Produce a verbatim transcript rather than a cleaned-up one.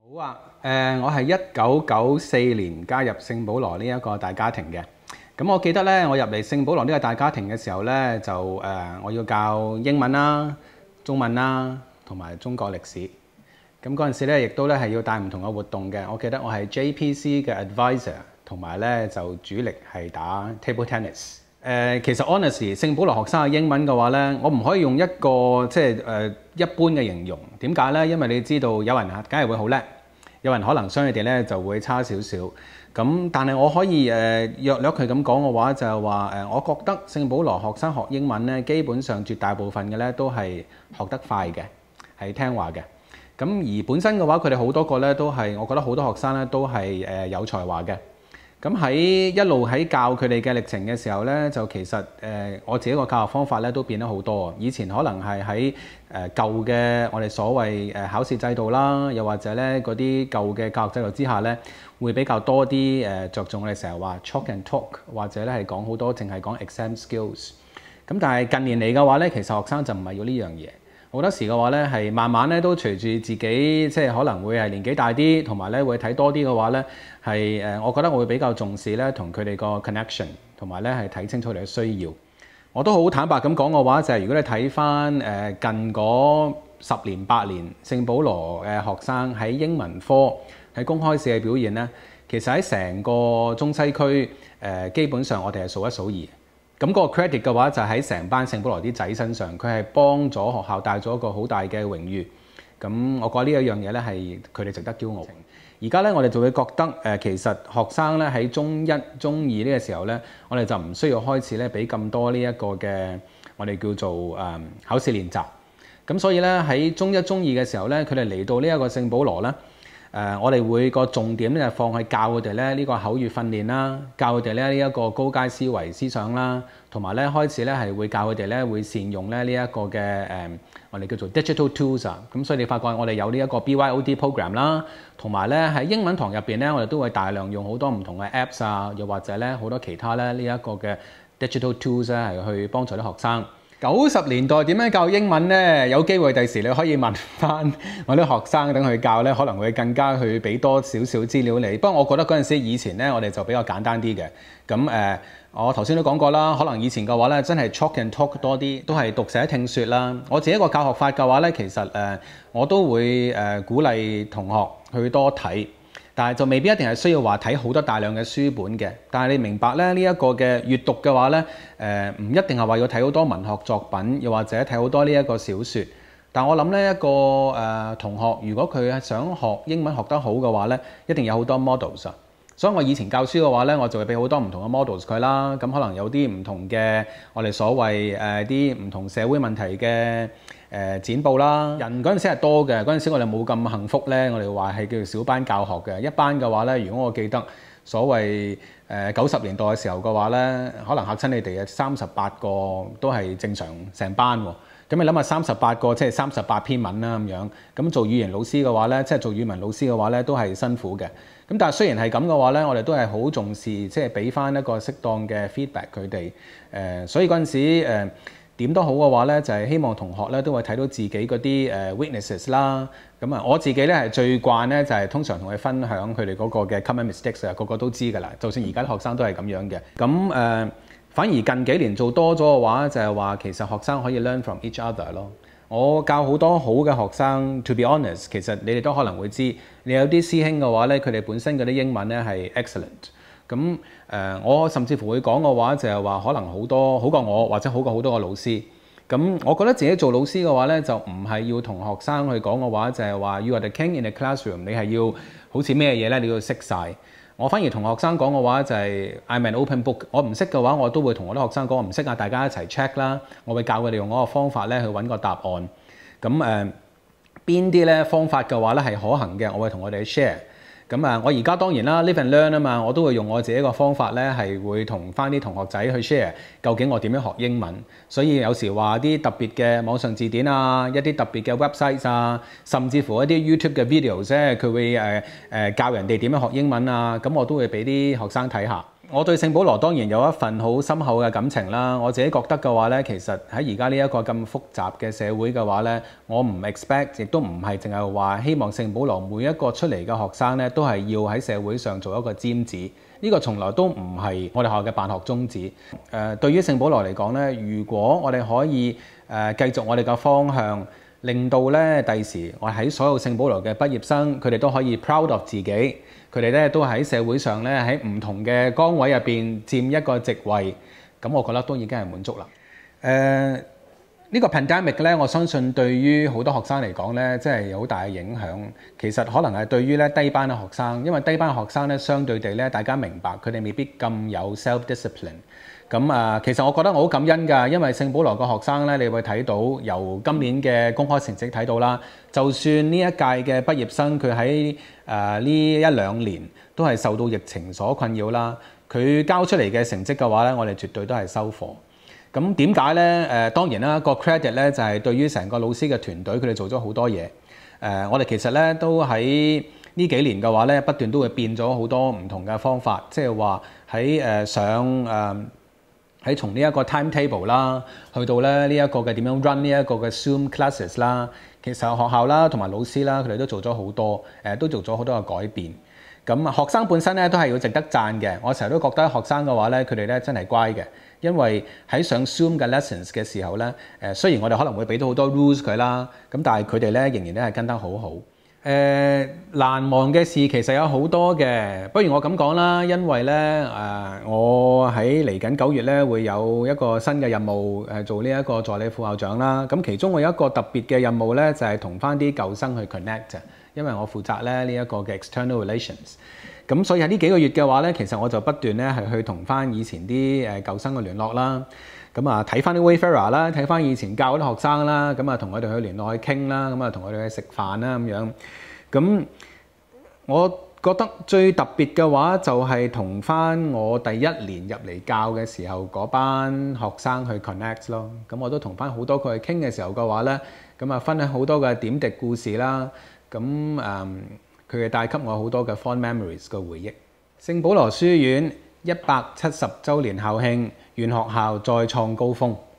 好啊，誒、呃，我係一九九四年加入聖保羅呢一個大家庭嘅。咁我記得咧，我入嚟聖保羅呢個大家庭嘅時候咧，就誒、呃、我要教英文啦、中文啦，同埋中國歷史。咁嗰陣時咧，亦都咧係要帶唔同嘅活動嘅。我記得我係 J P C 嘅 advisor， 同埋咧就主力係打 table tennis。誒、呃，其實 honestly， 聖保羅學生嘅英文嘅話咧，我唔可以用一個即係誒、呃、一般嘅形容。點解咧？因為你知道有人梗係會好叻，有人可能相對地咧就會差少少。咁但係我可以誒、呃、約略佢咁講嘅話，就係話誒，我覺得聖保羅學生學英文咧，基本上絕大部分嘅咧都係學得快嘅，係聽話嘅。咁而本身嘅話，佢哋好多個咧都係，我覺得好多學生咧都係誒有才華嘅。咁喺一路喺教佢哋嘅歷程嘅時候咧，就其實誒、呃、我自己個教學方法咧都變得好多。以前可能係喺誒舊嘅我哋所謂誒考試制度啦，又或者咧嗰啲舊嘅教育制度之下咧，會比較多啲誒着重我哋成日話 chalk and talk， 或者咧係講好多淨係講 exam skills。咁但係近年嚟嘅話咧，其實學生就唔係要呢樣嘢。好多時嘅話咧，係慢慢咧都隨住自己即係可能會係年紀大啲，同埋咧會睇多啲嘅話咧，係誒，我覺得我會比較重視咧同佢哋個 connection， 同埋咧係睇清楚佢哋嘅需要。我都好坦白咁講嘅話，就係、是、如果你睇翻誒近嗰十年八年聖保羅嘅學生喺英文科喺公開試嘅表現咧，其實喺成個中西區誒、呃、基本上我哋係數一數二。咁嗰個 credit 嘅話就喺成班聖保羅啲仔身上，佢係幫咗學校帶咗一個好大嘅榮譽。咁我覺得呢一樣嘢咧係佢哋值得驕傲。而家咧我哋就會覺得誒、呃，其實學生咧喺中一、中二呢個時候咧，我哋就唔需要開始咧俾咁多呢一個嘅我哋叫做誒、呃、考試練習。咁所以咧喺中一、中二嘅時候咧，佢哋嚟到呢一個聖保羅咧。誒、呃，我哋會個重點咧，放喺教佢哋咧呢個口語訓練啦，教佢哋咧呢一個高階思維思想啦，同埋咧開始咧係會教佢哋咧會善用咧呢一個嘅誒、呃，我哋叫做 digital tools 啊。咁所以你發覺我哋有呢一個 B Y O D program 啦，同埋咧喺英文堂入邊咧，我哋都會大量用好多唔同嘅 apps 啊，又或者咧好多其他咧呢一個嘅 digital tools 咧係去幫助啲學生。九十年代點樣教英文呢？有機會第時你可以問翻我啲學生等佢教咧，可能會更加去俾多少少資料你。不過我覺得嗰陣時以前咧，我哋就比較簡單啲嘅。咁誒、呃，我頭先都講過啦，可能以前嘅話咧，真係 chalk and talk 多啲，都係讀寫聽説啦。我自己一個教學法嘅話咧，其實誒、呃、我都會誒、呃、鼓勵同學去多睇。但係就未必一定係需要話睇好多大量嘅書本嘅，但係你明白咧呢一個嘅閱讀嘅話咧，誒、呃、唔一定係話要睇好多文學作品，又或者睇好多呢一個小説。但我諗呢一個誒、呃、同學，如果佢係想學英文學得好嘅話咧，一定有好多 models 啊。所以我以前教書嘅話咧，我就會俾好多唔同嘅 models 佢啦。咁可能有啲唔同嘅我哋所謂誒啲唔同社會問題嘅。誒、呃、剪報啦，人嗰陣時係多嘅，嗰陣時我哋冇咁幸福咧，我哋話係叫做小班教學嘅。一班嘅話咧，如果我記得所謂誒九十年代嘅時候嘅話咧，可能嚇親你哋嘅三十八個都係正常成班喎。咁你諗下三十八個即係三十八篇文啦咁樣。咁做語言老師嘅話咧，即係做語文老師嘅話咧，都係辛苦嘅。咁但係雖然係咁嘅話咧，我哋都係好重視，即係俾翻一個適當嘅 feedback 佢哋。誒、呃，所以嗰陣時誒。呃點都好嘅話咧，就係、是、希望同學咧都會睇到自己嗰啲誒 weaknesses 啦。咁啊，我自己咧係最慣咧，就係、是、通常同佢分享佢哋嗰個嘅 common mistakes 啊，個個都知㗎啦。就算而家啲學生都係咁樣嘅。咁誒、呃，反而近幾年做多咗嘅話，就係、是、話其實學生可以 learn from each other 咯。我教好多好嘅學生 ，to be honest， 其實你哋都可能會知，你有啲師兄嘅話咧，佢哋本身嗰啲英文咧係 excellent。咁誒、呃，我甚至乎會講嘅話就係話，可能好多好過我，或者好過好多個老師。咁我覺得自己做老師嘅話咧，就唔係要同學生去講嘅話，就係、是、話 you are the king in the classroom， 你係要好似咩嘢咧，你要識晒。我反而同學生講嘅話就係、是、I'm an open book， 我唔識嘅話，我都會同我啲學生講我唔識啊，大家一齊 check 啦。我會教佢哋用嗰個方法咧去揾個答案。咁誒邊啲咧方法嘅話咧係可行嘅，我會同我哋 share。咁啊，我而家當然啦 ，live and learn 啊嘛，我都會用我自己個方法咧，係會同翻啲同學仔去 share，究竟我點樣學英文。所以有時話啲特別嘅網上字典啊，一啲特別嘅 website 啊，甚至乎一啲 YouTube 嘅 videos 咧，佢會誒誒、呃、教人哋點樣學英文啊，咁我都會俾啲學生睇下。 我對聖保羅當然有一份好深厚嘅感情啦。我自己覺得嘅話咧，其實喺而家呢一個咁複雜嘅社會嘅話咧，我唔 expect， 亦都唔係淨係話希望聖保羅每一個出嚟嘅學生咧，都係要喺社會上做一個尖子。呢個從來都唔係我哋學校嘅辦學宗旨。誒、呃，對於聖保羅嚟講咧，如果我哋可以誒、呃、繼續我哋嘅方向，令到咧第時我喺所有聖保羅嘅畢業生，佢哋都可以 proud of 自己，佢哋咧都喺社會上咧喺唔同嘅崗位入邊佔一個席位，咁我覺得都已經係滿足啦。誒、呃，呢、呢個 pandemic 咧，我相信對於好多學生嚟講咧，真係有好大嘅影響。其實可能係對於咧低班嘅學生，因為低班嘅學生咧，相對地咧，大家明白佢哋未必咁有 self discipline。咁啊，其實我覺得我好感恩㗎，因為聖保羅個學生咧，你會睇到由今年嘅公開成績睇到啦，就算呢一屆嘅畢業生佢喺誒呢一兩年都係受到疫情所困擾啦，佢交出嚟嘅成績嘅話咧，我哋絕對都係收貨。咁點解咧？誒、呃、當然啦，個 credit 咧就係對於成個老師嘅團隊，佢哋做咗好多嘢。誒、呃，我哋其實咧都喺呢幾年嘅話咧，不斷都會變咗好多唔同嘅方法，即係話喺誒上誒。呃喺從呢一個 timetable 啦，去到咧呢一個嘅點樣 run 呢一個嘅 Zoom classes 啦，其實學校啦同埋老師啦，佢哋都做咗好多，誒、呃、都做咗好多嘅改變。咁學生本身咧都係要值得讚嘅。我成日都覺得學生嘅話咧，佢哋咧真係乖嘅，因為喺上 Zoom 嘅 lessons 嘅時候咧，誒、呃、雖然我哋可能會俾到好多 rules 佢啦，咁但係佢哋咧仍然咧係跟得好好。誒、呃、難忘嘅事其實有好多嘅，不如我咁講啦，因為咧誒、呃、我喺嚟緊九月咧會有一個新嘅任務，誒做呢一個助理副校長啦。咁其中我有一個特別嘅任務咧，就係同翻啲舊生去 connect， 因為我負責咧呢一個嘅 external relations。咁所以喺呢幾個月嘅話咧，其實我就不斷咧係去同翻以前啲誒舊生嘅聯絡啦。咁啊睇翻啲 wayfarer 啦，睇翻以前教啲學生啦，咁啊同佢哋去聯絡去傾啦，咁啊同佢哋去食飯啦咁樣。咁我覺得最特別嘅話就係同翻我第一年入嚟教嘅時候嗰班學生去 connect 咯。咁我都同翻好多佢去傾嘅時候嘅話咧，咁啊分享好多嘅點滴故事啦。咁誒佢哋帶給我好多嘅 fond memories 嘅回憶。聖保羅書院一百七十週年校慶，願學校再創高峰。